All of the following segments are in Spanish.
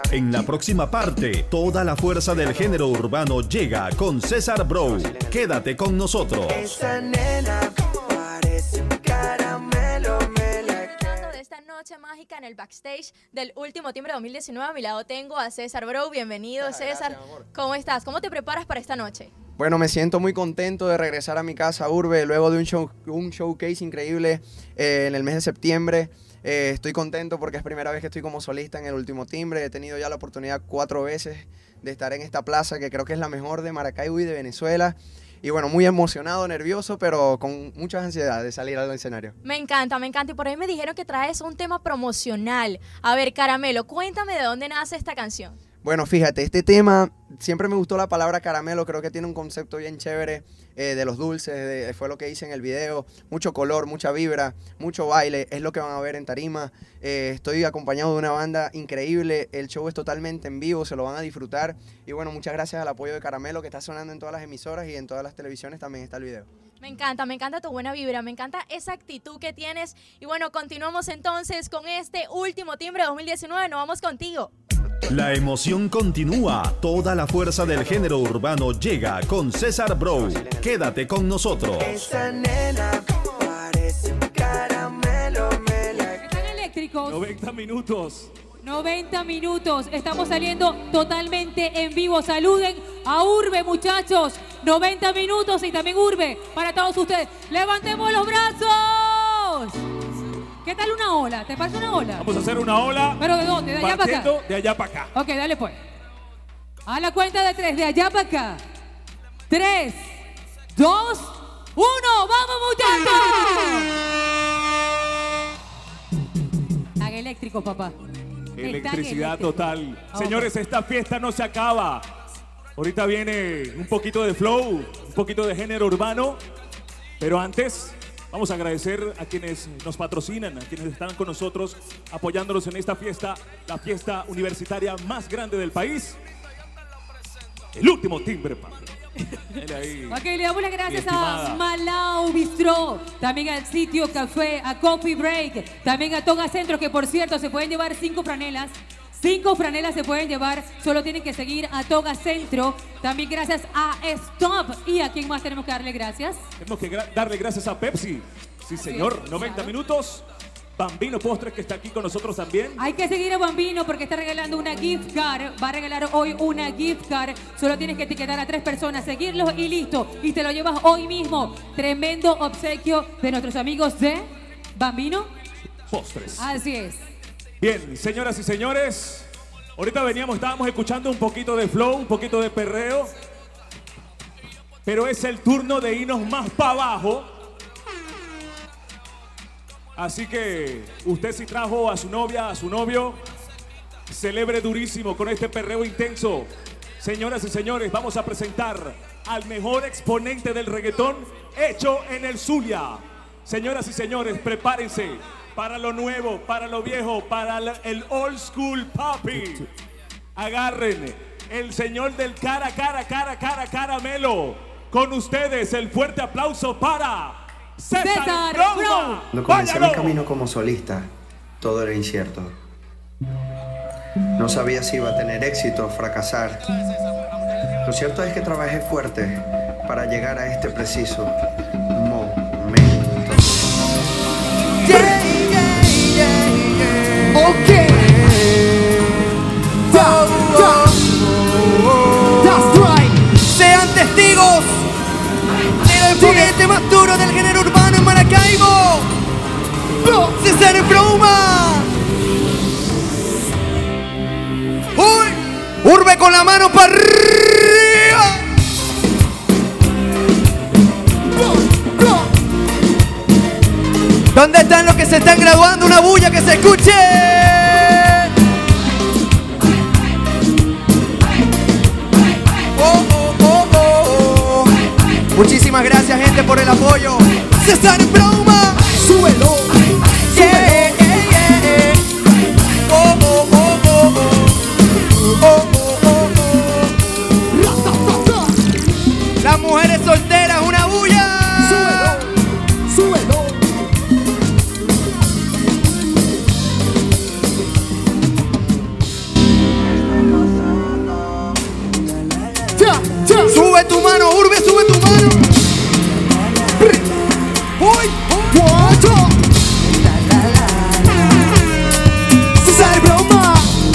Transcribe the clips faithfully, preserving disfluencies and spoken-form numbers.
En la próxima parte, toda la fuerza del género urbano llega con César Bro. Quédate con nosotros. Esa nena parece un caramelo, me la Hablando de esta noche mágica en el backstage del último timbre dos mil diecinueve, a mi lado tengo a César Bro. Bienvenido, Gracias, César. amor. ¿Cómo estás? ¿Cómo te preparas para esta noche? Bueno, me siento muy contento de regresar a mi casa Urbe luego de un, show, un showcase increíble eh, en el mes de septiembre. Eh, estoy contento porque es primera vez que estoy como solista en el último timbre. He tenido ya la oportunidad cuatro veces de estar en esta plaza que creo que es la mejor de Maracaibo y de Venezuela. Y bueno, muy emocionado, nervioso, pero con muchas ansiedades de salir al escenario. Me encanta, me encanta. Y por ahí me dijeron que traes un tema promocional. A ver, Caramelo, cuéntame de dónde nace esta canción. Bueno, fíjate, este tema, siempre me gustó la palabra caramelo, creo que tiene un concepto bien chévere eh, de los dulces, de, fue lo que hice en el video, mucho color, mucha vibra, mucho baile, es lo que van a ver en tarima. Eh, estoy acompañado de una banda increíble, el show es totalmente en vivo, se lo van a disfrutar. Y bueno, muchas gracias al apoyo de Caramelo que está sonando en todas las emisoras y en todas las televisiones también está el video. Me encanta, me encanta tu buena vibra, me encanta esa actitud que tienes. Y bueno, continuamos entonces con este último timbre dos mil diecinueve, nos vamos contigo. La emoción continúa. Toda la fuerza del género urbano llega con César Bro. Quédate con nosotros. Esa nena parece un caramelo, me la Están eléctricos. noventa minutos. noventa minutos. Estamos saliendo totalmente en vivo. Saluden a Urbe, muchachos. noventa minutos y también Urbe para todos ustedes. ¡Levantemos los brazos! ¿Qué tal una ola? ¿Te parece una ola? Vamos a hacer una ola. ¿Pero de dónde? ¿De allá para acá? Partiendo de allá para acá. Ok, dale pues. A la cuenta de tres, de allá para acá. Tres, dos, uno. ¡Vamos, muchachos! Tan eléctrico, papá. Electricidad Están total. eléctricos. Señores, esta fiesta no se acaba. Ahorita viene un poquito de flow, un poquito de género urbano. Pero antes, vamos a agradecer a quienes nos patrocinan, a quienes están con nosotros apoyándonos en esta fiesta, la fiesta universitaria más grande del país. El último timbre, papi. Dale ahí. Ok, le damos las gracias Mi a estimada. Malau Bistró, también al Sitio Café, a Coffee Break, también a Toga Centro, que por cierto se pueden llevar cinco franelas. Cinco franelas se pueden llevar, solo tienen que seguir a Toga Centro. También gracias a Stop. ¿Y a quién más tenemos que darle gracias? Tenemos que gra- darle gracias a Pepsi. Sí, señor. es, noventa claro. minutos. Bambino Postres, que está aquí con nosotros también. Hay que seguir a Bambino porque está regalando una gift card. Va a regalar hoy una gift card. Solo tienes que etiquetar a tres personas, seguirlos y listo. Y te lo llevas hoy mismo. Tremendo obsequio de nuestros amigos de Bambino. Postres. Así es. Bien, señoras y señores, ahorita veníamos, estábamos escuchando un poquito de flow, un poquito de perreo, pero es el turno de irnos más para abajo. Así que usted si trajo a su novia, a su novio, celebre durísimo con este perreo intenso. Señoras y señores, vamos a presentar al mejor exponente del reggaetón hecho en el Zulia. Señoras y señores, prepárense para lo nuevo, para lo viejo, para la- el old school papi. Agarren el señor del cara, cara, cara, cara, caramelo. Con ustedes el fuerte aplauso para César, César Broma. Bro. Cuando comencé mi Váyalo. camino como solista, todo era incierto. No sabía si iba a tener éxito o fracasar. Lo cierto es que trabajé fuerte para llegar a este preciso momento. Yeah, yeah, yeah, yeah. Okay. Da, da. That's right. Sean testigos del exponente más duro del género urbano en Maracaibo, César Broma. Uy, Urbe con la mano para arriba. ¿Dónde están los que se están graduando? Una bulla que se escuche. Oh, oh, oh, oh. Muchísimas gracias, gente, por el apoyo. César Broma. Súbelo. Yeah, yeah, yeah. Oh, oh, oh, oh, oh. Oh, oh, oh, oh. Ra-ta-ta-ta. Las mujeres solteras, una bulla. Súbelo. Súbelo. Sube tu mano, Urbe, sube tu mano. Uy, cuatro. César Broma.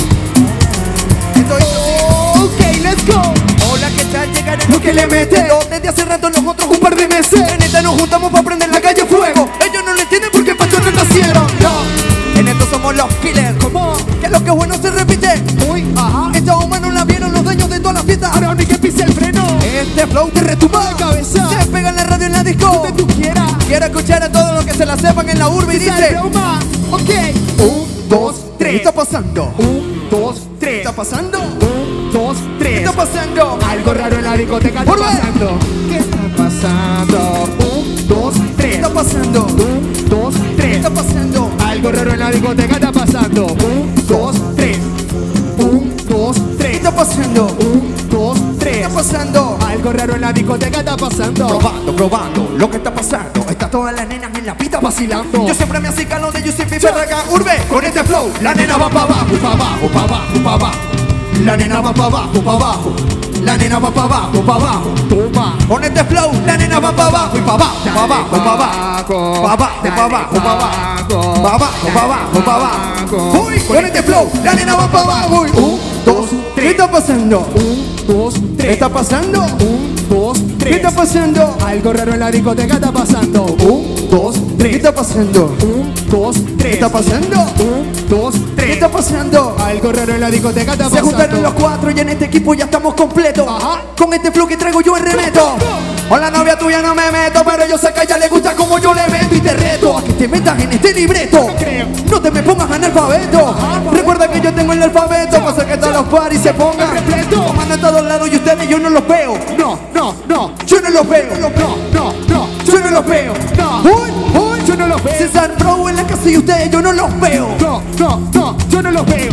Estoy ok, let's go. Hola, ¿qué tal? Llegaré lo que le mete. Desde hace rato nosotros un par de meses. En esta nos juntamos para prender la calle fuego. Ellos no lo entienden porque para no nacieron. No, en esto somos los killers. ¿Cómo? Que lo que es bueno se repite. Uy, ajá. Esta humanos la vieron los dueños de todas las fiestas. Ahora ni que pise el freno. Este flow te retumba de cabeza. Se pega en la radio en la disco. Donde tú quieras. Quiero escuchar a todos los que se la sepan en la urbe y dice. Ok. Un, dos, tres. ¿Qué está pasando? Un, dos, tres. ¿Qué está pasando? Un, dos, tres. ¿Qué está pasando? Algo raro en la discoteca está pasando. ¿Qué está pasando? Un, dos, tres. ¿Qué está pasando? Un, dos, tres. ¿Qué está pasando? Algo raro en la discoteca está pasando. Un, dos, tres. Un, dos, tres. ¿Qué está pasando? Un, dos, tres. ¿Qué está pasando? Algo raro en la discoteca está pasando. Probando, probando lo que está pasando. Está todas las nenas en la pista vacilando. Yo siempre me acicalo de You See Me Ferraga Urbe. Con este flow, la nena va pa' abajo, pa' abajo, pa' abajo, pa' abajo. La nena va pa' abajo, pa' abajo. La nena va pa' abajo, pa' abajo. Toma. Con este flow, la nena va pa' abajo y pa' abajo, pa' abajo, pa' abajo. Pa' abajo, pa' abajo, pa' abajo. Pa' abajo, pa' abajo, pa' abajo. Uy, con este flow, la nena va pa' abajo. Un, dos, tres. ¿Qué está pasando? Un, dos, tres. ¿Qué está pasando? Un, dos, tres. ¿Qué está pasando? Algo raro en la discoteca está pasando. Un, dos, tres. ¿Qué está pasando? Un, dos, tres. ¿Qué está pasando? Un, dos, tres. ¿Qué está pasando? Algo raro en la discoteca está pasando. Se juntaron los cuatro y en este equipo ya estamos completos. Ajá. Con este flow que traigo yo en remeto. Con la novia tuya no me meto, pero yo sé que a ella le gusta como yo le meto y te reto a que te metas en este libreto. No creo. No te me pongas analfabeto. Ajá. Recuerda que yo tengo el alfabeto. Pasa que todos los paris se pongan repleto. Tomando a todos lados y ustedes yo no los veo. No, no, no. Yo no los veo. No, no, no. Yo no los veo. No. Uy, uy. Yo no los veo. César Pro en la casa y ustedes yo no los veo. No, no, no. Yo no los veo.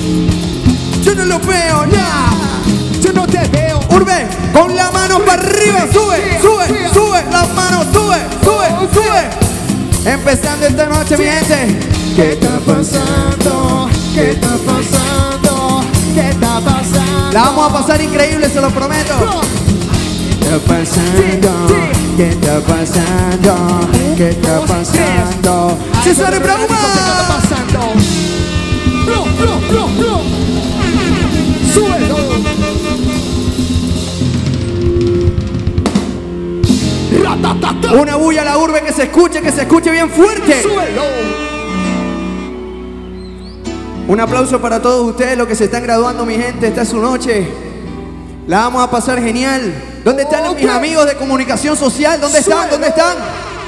Yo no los veo, nah. Yo no te veo. Urbe, con la mano para arriba, sube, sube, sube, las manos, sube, sube, sube. Empezando esta noche, mi gente. ¿Qué está pasando? ¿Qué está pasando? ¿Qué está pasando? La vamos a pasar increíble, se lo prometo. ¿Qué está pasando? ¿Qué está pasando? ¿Qué está pasando? César Broma. ¿Qué está pasando? Bro, bro, bro, bro. Súbelo. Una bulla a la urbe que se escuche, que se escuche bien fuerte. Súbelo. Un aplauso para todos ustedes, los que se están graduando, mi gente. Esta es su noche. La vamos a pasar genial. ¿Dónde están okay. mis amigos de comunicación social? ¿Dónde están? Súbelo. ¿Dónde están?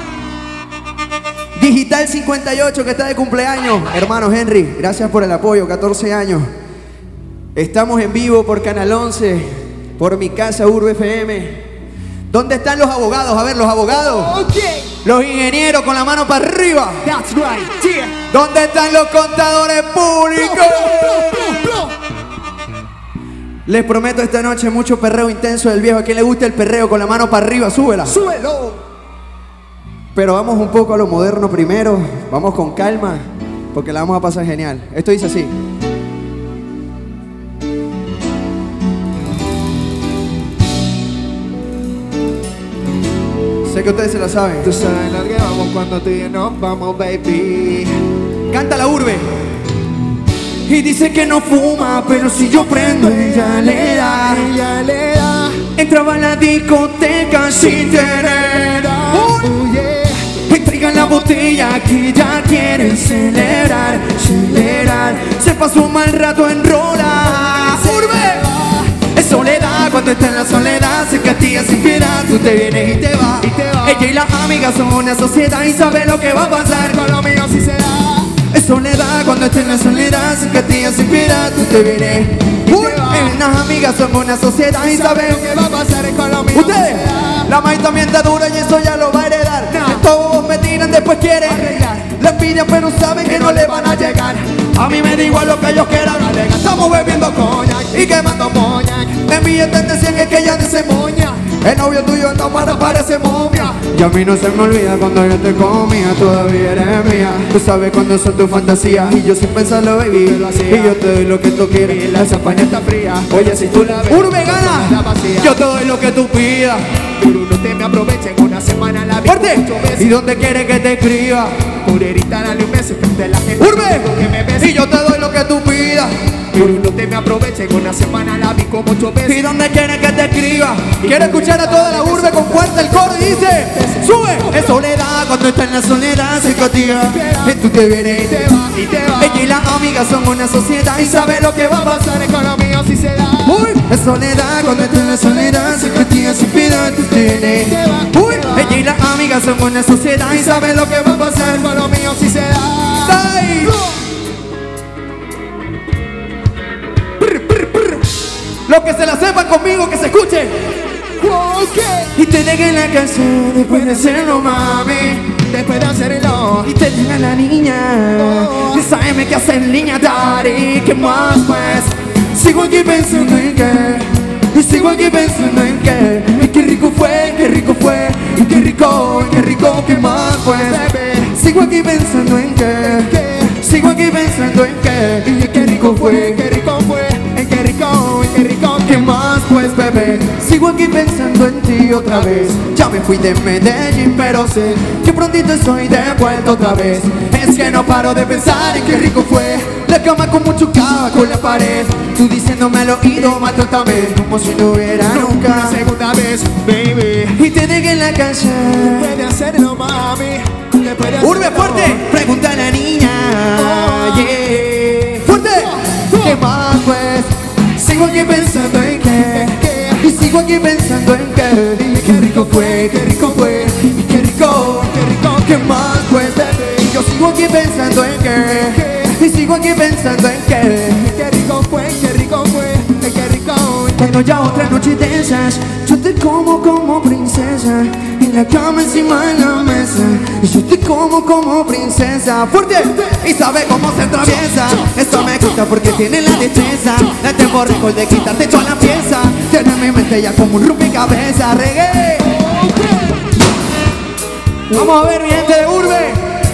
Digital cincuenta y ocho que está de cumpleaños. Hermano Henry, gracias por el apoyo, catorce años. Estamos en vivo por Canal once, por mi casa Urbe F M. ¿Dónde están los abogados? A ver, los abogados. Okay. Los ingenieros con la mano para arriba. That's right. Yeah. ¿Dónde están los contadores públicos? Blo, blo, blo, blo. Les prometo esta noche mucho perreo intenso del viejo. ¿A quién le gusta el perreo con la mano para arriba? Súbela. Súbelo. Pero vamos un poco a lo moderno primero. Vamos con calma, porque la vamos a pasar genial. Esto dice así. Sé que ustedes se la saben. Tú sabes lo que vamos cuando tú y yo nos vamos, baby. Canta la urbe. Y dice que no fuma, pero si yo prendo, ella le da. Ella le da. Entraba a la discoteca sin tener. Oh, yeah. Entregan la botella que ya quieren celebrar, celebrar. Se pasó un mal rato en rola. Urbe. Es soledad, cuando está en la soledad se castiga sin piedad. Tú te vienes y te vas, y te vas. Ella y las amigas son una sociedad y sabe lo que va a pasar. Con lo mío sí se da. Es soledad, cuando está en la soledad se castiga sin piedad. Tú te vienes y Uy, te vas. Las amigas son una sociedad y sabe lo que va a pasar. Con lo mío ustedes, sí se da. La maíz también está dura y eso ya lo va a heredar. No. Estos me tiran, después quieren arreglar. La envidia pero saben que no le van a llegar. A mí me da igual lo que ellos quieran. Estamos bebiendo coñac y quemando moñac. Me envíen tendencia que es que ella dice moña. El novio tuyo anda para parece momia. Y a mí no se me olvida cuando yo te comía, todavía eres mía. Tú sabes cuando son tus fantasías y yo sin pensarlo, baby. Y yo te doy lo que tú quieres y la champaña está fría. Oye, si tú la ves, Urbe gana. Yo te doy lo que tú pidas. Pero no te me aprovechen, una semana la vi ¡Fuerte! ¿Y dónde quieres que te escriba? Purerita, dale un beso frente a la gente. ¡Urbe! Que me beses. Y yo te doy lo que tú pidas. Pero no te me aprovechen, una semana la vi como ocho veces. ¿Y dónde quieres que te escriba? Quiero escuchar a toda la urbe con fuerza el coro y dice: sube. Es soledad, cuando está en la soledad se castiga. Y tú te vienes y te vas, y te vas. ella y las amigas son una sociedad y sabe lo que va a pasar. Con lo mío si se da. Uy, es soledad, cuando está en la soledad se castiga sin piedad. Tú te vienes. Uy, ella y las amigas son una sociedad y sabe lo que va a pasar. Con lo mío si se da. ¡Ay! Los que se la sepan conmigo, que se escuchen. Okay. Y te dejen la canción después de hacerlo, mami. Después de hacerlo. Y te deja la niña. Oh. Y sábeme qué hacer, niña, daddy. ¿Qué más, pues? Sigo aquí pensando en qué. Y sigo aquí pensando en qué. Y qué rico fue, qué rico fue. Y qué rico, qué rico, ¿qué más, pues? Sigo aquí pensando en qué. Sigo aquí pensando en qué. Y qué rico fue, Qué rico fue. Qué rico, qué rico. ¿qué más pues, bebé? Sigo aquí pensando en ti otra vez. Ya me fui de Medellín, pero sé que prontito estoy de vuelta otra vez. Es que no paro de pensar en qué rico fue la cama con mucho cava con la pared. Tú diciéndome al oído, maltrátame como si no hubiera nunca Una segunda vez, baby. y te dejé en la calle. Después de hacerlo, mami. Después de hacerlo. Urbe fuerte, pregunta a la niña. Oh. Yeah. Fuerte, ¿qué más pues? Sigo aquí pensando en qué. Y sigo aquí pensando en qué. Dime qué rico fue, qué rico fue. Y qué rico, qué rico, ¿qué más pues, bebé? Y yo sigo aquí pensando en qué. Y sigo aquí pensando en qué. Qué rico fue, qué rico fue. Qué rico. Cuando ya otra noche de esas, yo te como como princesa. En la cama encima de la mesa. Y yo te como como princesa. Fuerte. Y sabe cómo se atraviesa. Esto me gusta porque tiene la destreza. La tempo récord de quitarte toda la pieza. Tiene mi mente ya como un rompecabezas. Reggae. Vamos a ver mi gente de Urbe.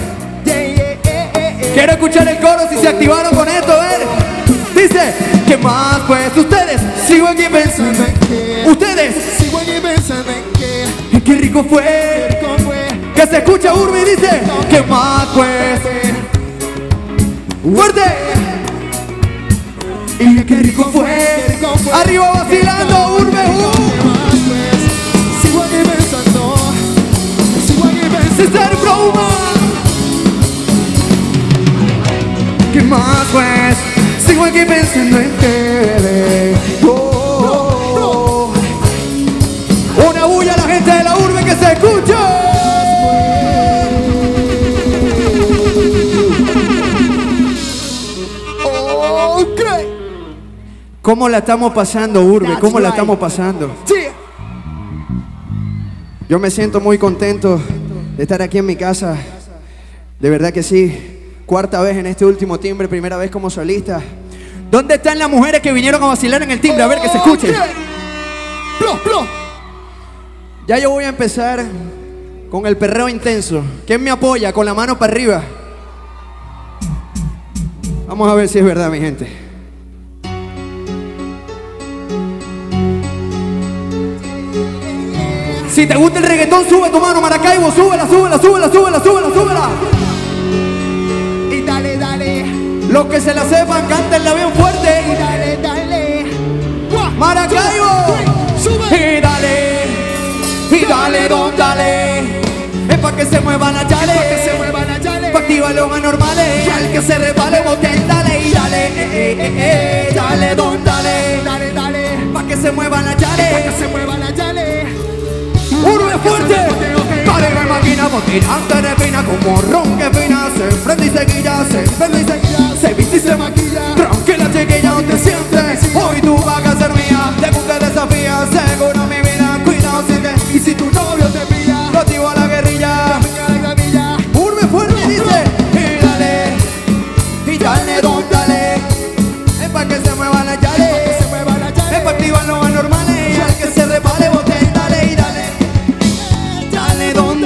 Quiero escuchar el coro si se activaron con esto, a ver. Dice, ¿qué más pues? Ustedes, sigo aquí pensando en qué. Ustedes, Sigo aquí pensando en qué. qué rico fue. Qué rico fue. Que se escucha Urbe y dice, ¿qué más pues? Fuerte. Y qué rico fue. Qué rico fue. Arriba vacilando, Urbe. Uh. Sigo aquí pensando. Sigo aquí pensando. César Broma. ¿Qué más pues? Sigo aquí pensando en qué. Oh, oh, oh. Una bulla a la gente de la urbe que se escuche. Okay. ¿Cómo la estamos pasando, urbe? That's ¿Cómo la right. estamos pasando? Sí. Yo me siento muy contento de estar aquí en mi casa. De verdad que sí. Cuarta vez en este último timbre, primera vez como solista. ¿Dónde están las mujeres que vinieron a vacilar en el timbre? A ver que se escuche. Okay. Plo, plo. Ya yo voy a empezar con el perreo intenso. ¿Quién me apoya? Con la mano para arriba. Vamos a ver si es verdad, mi gente. Si te gusta el reggaetón, sube tu mano, Maracaibo. Súbela, súbela, súbela, súbela, súbela, súbela. Y dale, dale. Los que se la sepan, cántenla bien Y fuerte. dale, dale. One, Maracaibo. two, three. Sube. Y dale, y dale, don, dale. Es pa' que se muevan las Pa' que chales. se muevan las chales. Pa' activar los anormales. Y al que se repale, boten, dale. Y dale, eh, eh, eh, eh. Dale, don, dale. Dale, dale. Pa' que se muevan las Pa' que chales. se muevan las chales. Urbe fuerte. Dale, me máquina, botinante de pina. Como ron que pina. Se prende y se guilla, se prende y se guilla. Se viste y se maquilla. Tranquila, chiquilla, no te sientes. Hoy tú vas a ser mía. Te gusta desafía, seguro mi vida. Cuidado si te. Y si tu novio te pilla, Lo activo a la guerrilla. pica la gravilla. Urbe fuerte dice. Y dale, y dale, don, dale. Es pa' que se muevan las Pa' que chales. se muevan las Es pa' chales. activar los anormales. Y al que se repale, boten, dale y dale. Dale, don,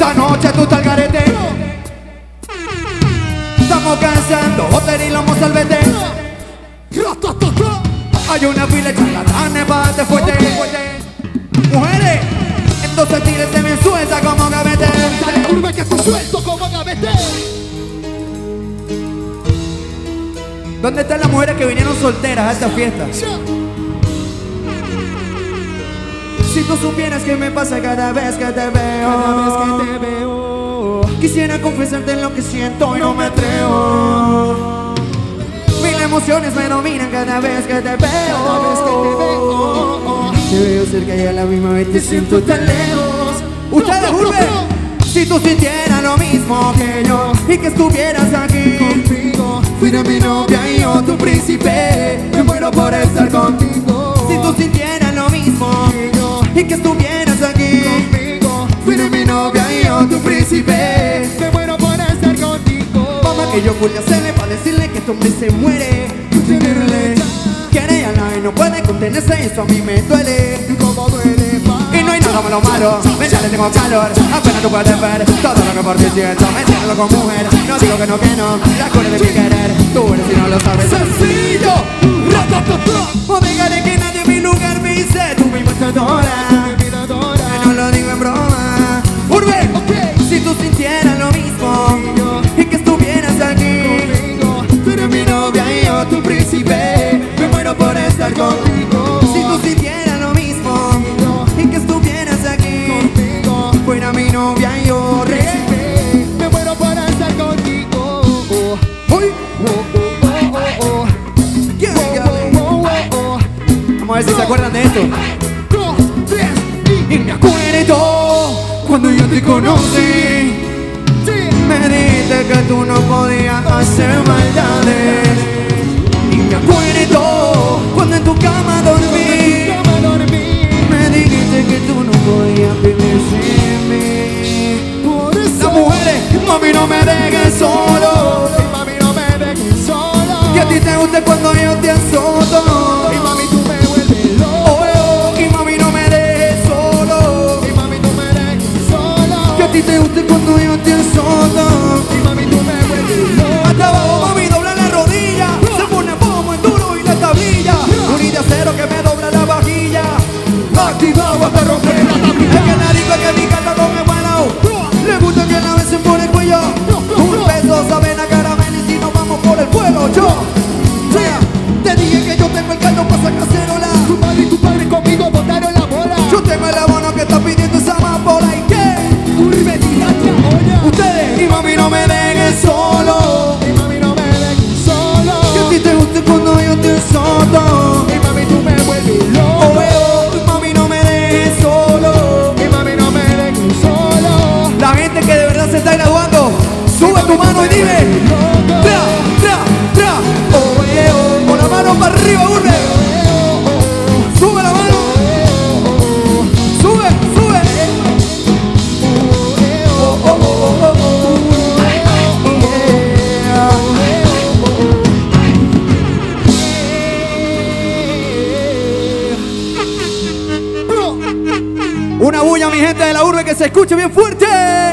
esta noche tú estás al garete. Estamos cazando hotel y lomo salvete. Hay una pila de charlatanes para darte fuerte. Mujeres, entonces tírese bien suelta como gavete. Dale curva que estoy suelto como gavete. ¿Dónde están las mujeres que vinieron solteras a esta fiesta? Si tú supieras que me pasa cada vez que te veo, Cada vez que te veo, quisiera confesarte lo que siento y no me atrevo. Mil emociones me dominan cada vez que te veo. cada vez que te veo, Te veo cerca y a la misma vez te siento tan lejos. Ustedes, Urbe, si tú sintieras lo mismo que yo y que estuvieras aquí contigo, fuera mi novia y yo tu príncipe, me muero por estar contigo. Si tú sintieras lo mismo que yo, y que estuvieras aquí conmigo, fuera mi novia y yo tu príncipe, me muero por estar contigo. vamos que yo pude hacerle para decirle que este hombre se muere. Tenerle, quiere a la y no puede contenerse, eso a mí me duele. Como duele más. Y no hay nada malo malo, me ya le tengo calor. Apenas tú puedes ver todo lo que por ti siento. Me siento con mujer, no digo que no, que no. La cura de mi querer, tú eres si no lo sabes. Sencillo, o dejaré que nadie en mi lugar me dice tú mi matadora. Mi vida adora. Que no lo digo en broma. Urbe, Ok. si tú sintieras lo mismo y que estuvieras aquí Conmigo, tú eres mi novia y yo tu príncipe, me muero por estar contigo. Si tú sintieras lo mismo y que estuvieras aquí contigo, fuera mi novia y yo príncipe. me muero por estar contigo. Uy, Oh, oh, oh, oh, oh. yeah, Oh, yeah. oh, oh, oh. Vamos a ver si se acuerdan de esto. Dos, tres, Y me acuerdo cuando yo te conocí, me dijiste que tú no podías hacer maldades. Y me acuerdo cuando en tu cama dormí, cama dormí. me dijiste que tú no podías vivir sin mí. Por eso, Las mujeres, mami, no me dejes solo. y mami, no me dejes solo. Que a ti te guste cuando yo te azoto. Y mami, tú me vuelves loco. Oh, y mami, no me dejes solo. Y mami, tú me dejes solo. Que a ti te guste cuando yo te azoto. Y mami, tú me vuelves loco. Hasta abajo, mami, dobla la rodilla. Se pone pomo en duro y la tablilla. Un de acero que me dobla la vajilla. Activado hasta romper la tablilla. Es que la digo que mi carta con el bueno. Le gusta que la besen por el cuello. Un beso saben a caramelo y si nos vamos por el vuelo. Yo, yeah, te dije que yo tengo el caldo para sacar cacerola. Tu madre y tu padre conmigo botaron la bola. Yo tengo el abono que está pidiendo esa amapola. ¿Y qué? Urbe, tiraste a olla. Ustedes, y mami, no me dejes solo. Y mami, no me dejes solo. Que a ti te guste cuando yo te azoto. Y mami, tú me vuelves Oh, loco. oh, mami, no me dejes solo. Y mami, no me dejes solo. La gente que de verdad se está graduando, sube tu mano y dime tra, tra, tra. Oh, eh, oh. Con la mano para arriba, urbe. Sube la mano. Sube, sube. Oh, oh, oh, oh, oh, oh. Yeah. Una bulla, mi gente de la urbe, que se escuche bien fuerte.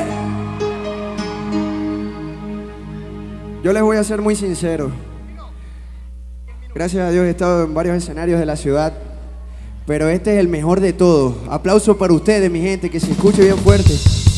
Yo les voy a ser muy sincero. Gracias a Dios he estado en varios escenarios de la ciudad, pero este es el mejor de todos. Aplauso para ustedes, mi gente, que se escuche bien fuerte.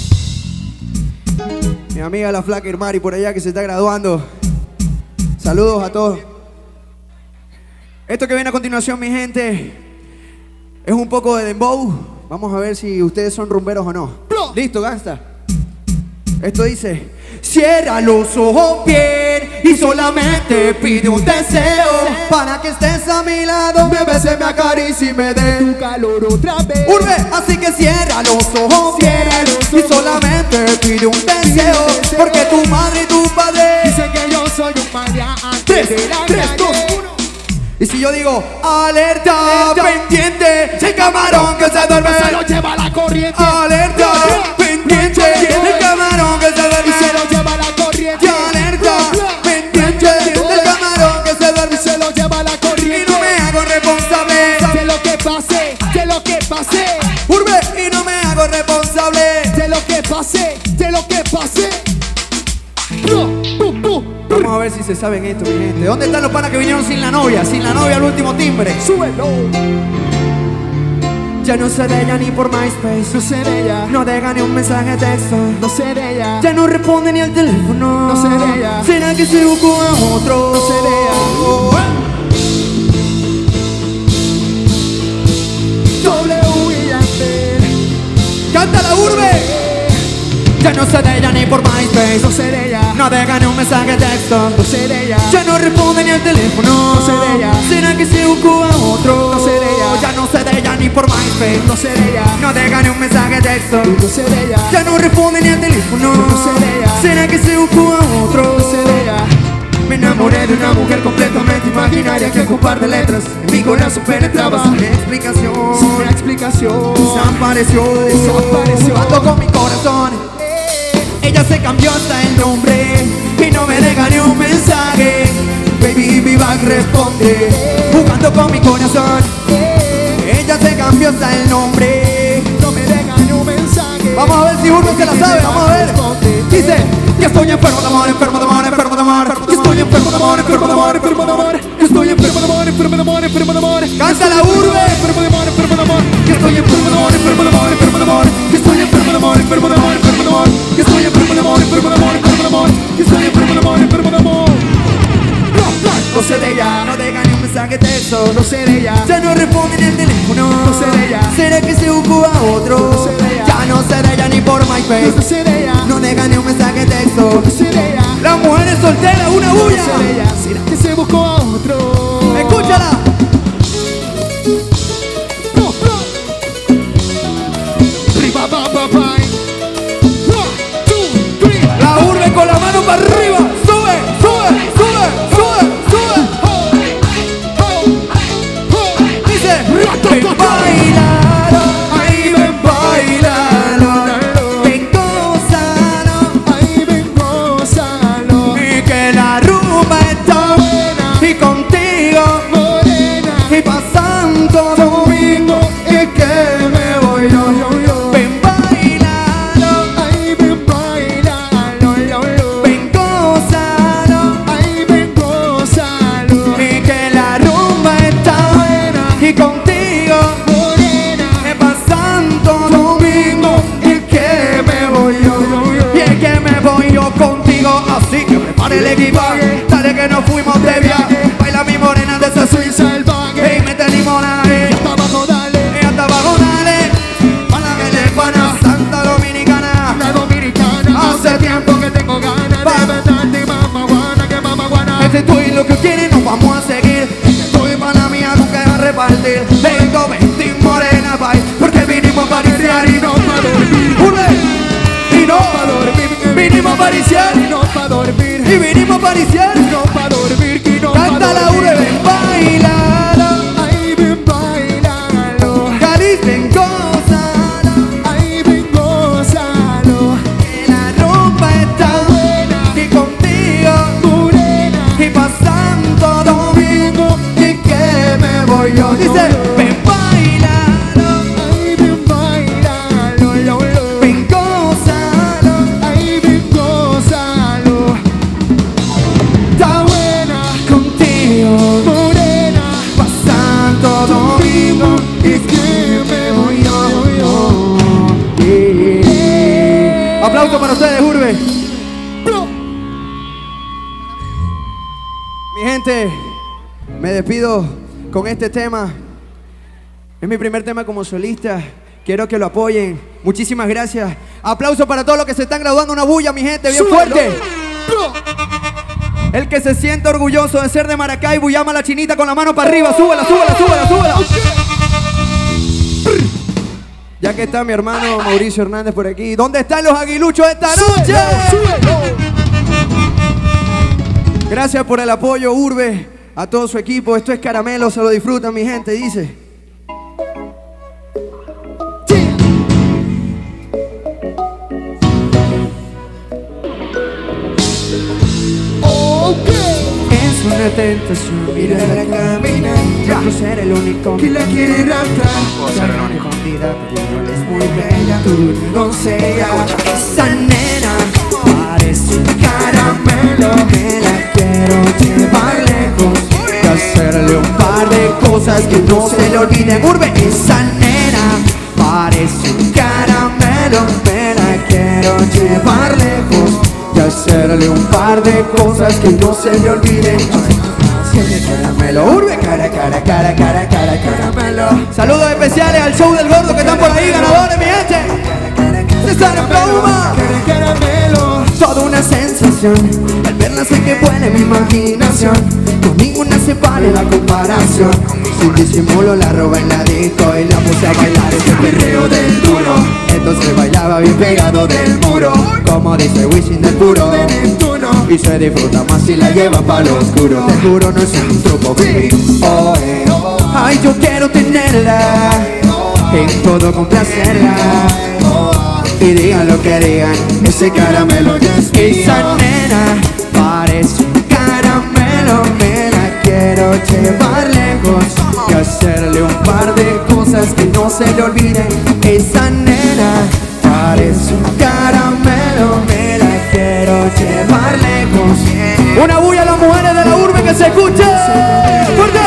Mi amiga la flaca Irmari por allá que se está graduando. Saludos a todos. Esto que viene a continuación, mi gente, es un poco de dembow. Vamos a ver si ustedes son rumberos o no. ¿Listo, gangsta? Esto dice: cierra los ojos bien y solamente pide un deseo para que estés a mi lado, me beses, me acaricies y me dé Tu calor otra vez. Urbe, así que cierra los ojos Cierra bien los y ojos. solamente pide un deseo, deseo. porque tu madre y tu padre Dicen que yo soy un maleante Tres, de la tres, calle. dos, uno. Y si yo digo alerta, Alerta. pendiente, el camarón que se duerme. Se lo lleva la corriente. Alerta, pendiente, el camarón que se duerme. Y se lo lleva la corriente. Alerta, pendiente, el camarón que se duerme. Y se lo lleva la Y corriente. no me hago responsable De lo que pase, de lo que pase, Urbe, y no me hago responsable de lo que pase, que lo que pase. Vamos a ver si se saben esto, mi gente. ¿Dónde están los panas que vinieron sin la novia? Sin la novia al último timbre. Súbelo. Ya no sé de ella ni por MySpace. No sé de ella. No deja ni un mensaje de texto. No sé de ella. Ya no responde ni al teléfono. No sé de ella. ¿Será que se buscó a otro? No sé de ella. W y Yandel. ¡Canta la urbe! Ya no sé de ella ni por MySpace. No sé de ella. No deja ni un mensaje de texto. No sé de ella. Ya no responde ni al teléfono. No sé de ella. ¿Será que se buscó a otro? No sé de ella. Ya no sé de ella ni por MySpace. No sé de ella. No deja ni un mensaje de texto. No sé de ella. Ya no responde ni al teléfono. No sé de ella. ¿Será que se buscó a otro? No sé de ella. Me enamoré de una mujer completamente imaginaria que con un par de letras en mi corazón penetraba. Sin explicación, Sin explicación. desapareció, Desapareció. jugando con mi corazón. Ella se cambió hasta el nombre y no me deja ni un mensaje. Baby, mi back responde, jugando con mi corazón. Ella se cambió hasta el nombre, No me deja ni un mensaje. vamos a ver si uno se la sabe, vamos a ver. Dice que estoy enfermo de amor, enfermo de amor, enfermo de amor. Que estoy enfermo de amor, enfermo de amor, enfermo de amor. Que estoy enfermo de amor, enfermo de amor, enfermo de amor. Canta la urbe. Enfermo de amor, enfermo de amor. Que estoy enfermo de amor, enfermo de amor, enfermo de amor. Que estoy enfermo de amor, enfermo de amor, enfermo de amor. Que estoy enfermo de amor, enfermo de amor, enfermo de amor. Que estoy enfermo de amor, enfermo de amor. No sé de ella. No deja ni un mensaje de texto. No sé de ella. Ya no responde en el teléfono. No sé de ella. ¿Será que se buscó a otro? No sé de ella. Ya no sé de ella ni por MySpace. No sé de ella. No deja ni un mensaje de texto. No sé de ella. Las mujeres solteras, una No bulla. sé de ella. ¿Será que se buscó a otro? Escúchala. Riba, ba, ba, ba. One, two, three. La urbe con la mano para arriba. Sube, sube, sube, sube, sube. Dice, ven bailalo, ay ven bailalo, ven gózalo, Ahí ven, gózalo. y que la rumba está Buena, y contigo morena. y pasando domingo y que me voy yo, Yo, yo. ven bailalo, Ahí ven, bailalo, lo, lo. ven gózalo, Ahí ven, gózalo. y que la rumba está buena y contigo Morena. me pasando domingo y que me voy yo, y es que me voy yo contigo, así que prepare el equipaje, dale que nos fuimos de viaje, baila mi morena de esa Soy suiza, salvaje. y mete limonaje, Hasta abajo, dale. y hasta abajo dale, para que le pana Santa Dominicana, La dominicana. hace tiempo Que tengo ganas Va. de besarte, mamá guana, que mamá guana. este tú y lo que quieres nos vamos a seguir, tú y para mía tú que vas a repartir, vengo, vente morena, bye, porque vinimos a pariciar y no pa' dormir. Ule, y no Pa' dormir. vinimos a pariciar Y no pa' dormir. y vinimos a pariciar. Y no pa' dormir. Y no pa' Canta la dormir. urbe, ven bailalo, Ahí ven, bailalo. Caliz, ven gózalo, Ahí ven, gózalo. que la rumba está Buena, y contigo morena. y pasando domingo y que me voy yo. Dice, ven bailalo, Ahí ven, bailalo, lo, lo. ven gózalo, Ahí ven, gózalo. Está buena, contigo morena. pasando domingo Y que me voy yo. Yeah. Aplauso para ustedes, urbe. Mi gente, me despido con este tema. Es mi primer tema como solista. Quiero que lo apoyen. Muchísimas gracias. Aplauso para todos los que se están graduando. Una bulla, mi gente, bien fuerte. El que se siente orgulloso de ser de Maracaibo, llama a la chinita con la mano para arriba. Súbela, súbela, súbela, súbela. Ya que está mi hermano Mauricio Hernández por aquí. ¿Dónde están los aguiluchos esta noche? Gracias por el apoyo, urbe, a todo su equipo. Esto es Caramelo, se lo disfrutan, mi gente, dice. Ok. Es una tentación. Mírala caminar, yo no ser el único que la quiere raptar. Ser el único vida, pero es muy bella, tu doncella. Esa nena parece un caramelo, me la quiero llevar lejos y hacerle un par de cosas que no se le olviden. Urbe, esa nena parece un caramelo, me la quiero llevar lejos y hacerle un par de cosas que no se le olviden. Caramelo, urbe, cara, cara, cara, cara, cara, caramelo. Saludos especiales al show del gordo que están por ahí, ganadores, mi gente. César Pluma, caramelo. Toda una sensación, al verla sé que vuela mi imaginación. Con ninguna se vale la comparación. Sin disimulo la roba en la disco y la puse a bailar ese perreo del duro. Entonces bailaba bien pegado del muro, como dice Wisin del puro de Neptuno. Y se disfruta más si la lleva pa' lo oscuro. Te juro no es un truco, baby. Oh, eh. Ay, yo quiero tenerla, en todo complacerla. Y digan lo que digan, ese caramelo ya es mío. Esa nena parece un caramelo, me la quiero llevar lejos y hacerle un par de cosas que no se le olviden. Esa nena parece un caramelo, me la quiero llevar lejos. Una bulla a las mujeres de la urbe que se escuche fuerte.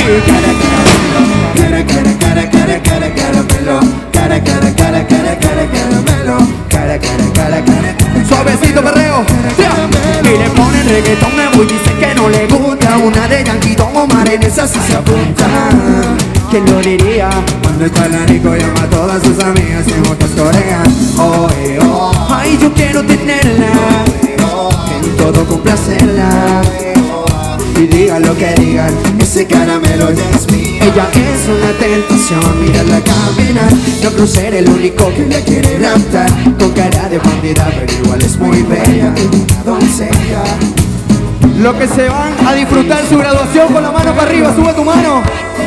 Cara, cara, cara, cara, cara, caramelo. Cara, cara, cara, cara, cara, caramelo. Cara, cara, cara, cara. Suavecito perreo. Y le ponen reggaetón nuevo y dice que no le gusta. Una de Yankee, Don Omar, en esa sí se apunta. ¿Quién lo diría? Cuando está el Nico llama a todas sus amigas y muchas coreas. Oh, eh, oh. Ay, yo quiero tenerla, en todo complacerla. Y digan lo que digan, ese caramelo ya es mío. Ella es una tentación, mírala caminar. No creo ser el único que la quiere raptar. Con cara de bandida, pero igual es muy bella, una doncella. Los que se van a disfrutar su graduación con la mano para arriba, sube tu mano.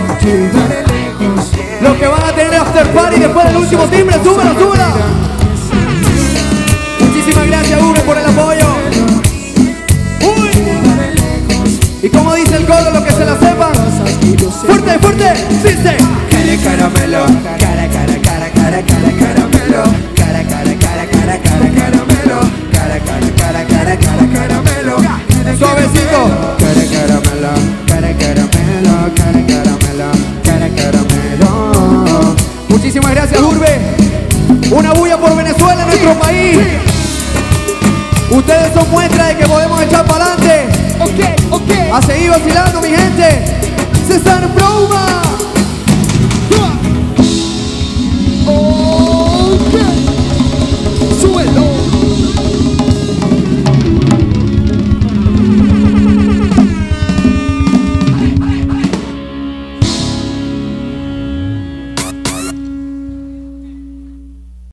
Los que van a tener after party después del último timbre, súbela, súbela. Muchísimas gracias, Ure, por el apoyo. Uy. Y como dice el coro, los que se la sepan, fuerte, fuerte, dice. Cara, caramelo, cara, cara, cara, cara, cara, caramelo. Cara, cara, cara, cara, cara, caramelo. Cara, cara, cara, cara, cara, caramelo. Suavecito. Cara, caramelo, cara, caramelo, cara, caramelo, cara, caramelo. Muchísimas gracias, Urbe. Una bulla por Venezuela, nuestro país. Ustedes son muestra de que podemos echar para adelante. Ok, ok. A seguir vacilando, mi gente. César Pluma.